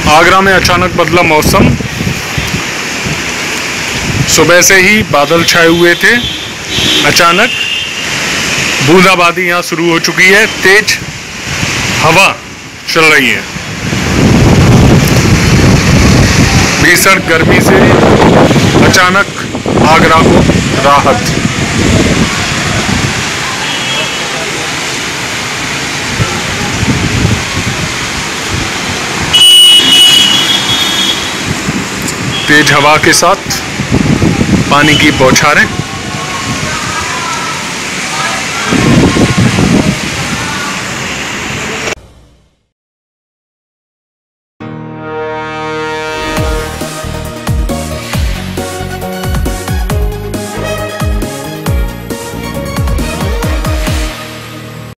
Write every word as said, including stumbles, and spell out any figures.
आगरा में अचानक बदला मौसम। सुबह से ही बादल छाए हुए थे, अचानक बूंदाबांदी यहाँ शुरू हो चुकी है, तेज हवा चल रही है। भीषण गर्मी से अचानक आगरा को राहत। तेज हवा के साथ पानी की बौछारें।